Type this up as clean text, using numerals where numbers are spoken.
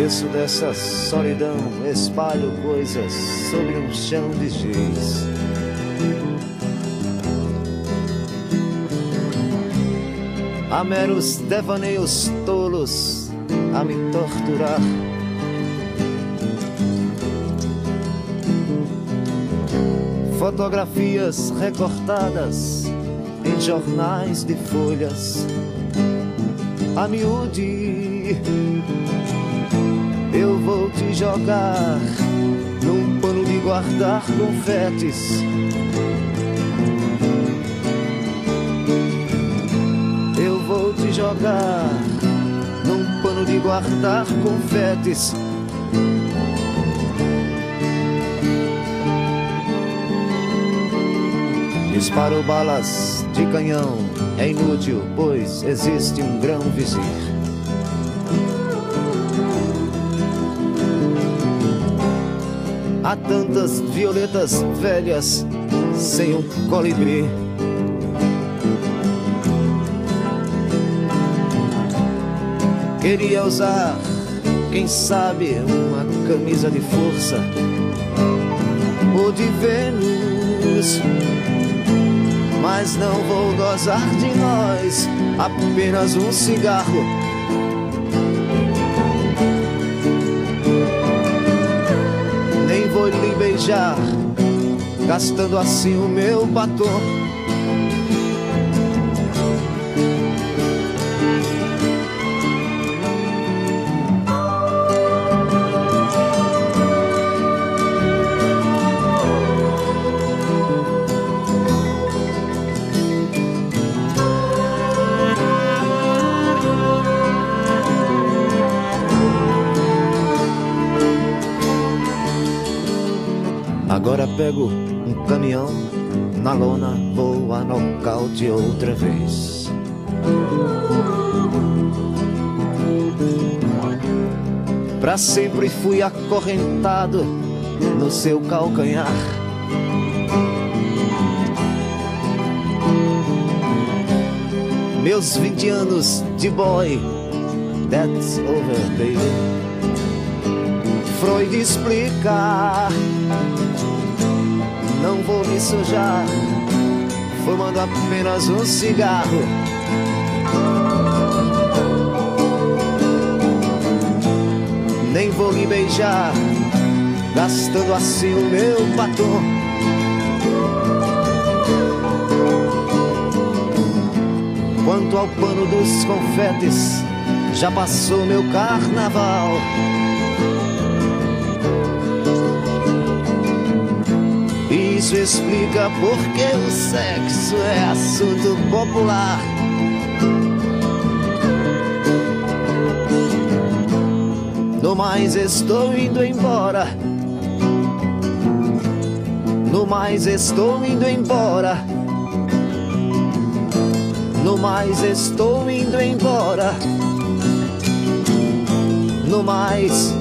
preço dessa solidão, espalho coisas sobre um chão de giz. Há meros devaneios tolos a me torturar. Fotografias recortadas em jornais de folhas. A miúde, eu vou te jogar num pano de guardar confetes. Eu vou te jogar num pano de guardar confetes. Disparo balas de canhão, é inútil, pois existe um grão vizir. Há tantas violetas velhas sem um colibri. Queria usar, quem sabe, uma camisa de força ou de Vênus, mas não vou gozar de nós, apenas um cigarro. Nem vou lhe beijar, gastando assim o meu batom. Agora pego um caminhão, na lona vou a nocaute outra vez. Pra sempre fui acorrentado no seu calcanhar. Meus 20 anos de boy, that's over, baby. Freud explica, não vou me sujar, fumando apenas um cigarro. Nem vou me beijar, gastando assim o meu batom. Quanto ao pano dos confetes, já passou meu carnaval. Isso explica porque o sexo é assunto popular. No mais estou indo embora. No mais estou indo embora. No mais estou indo embora. No mais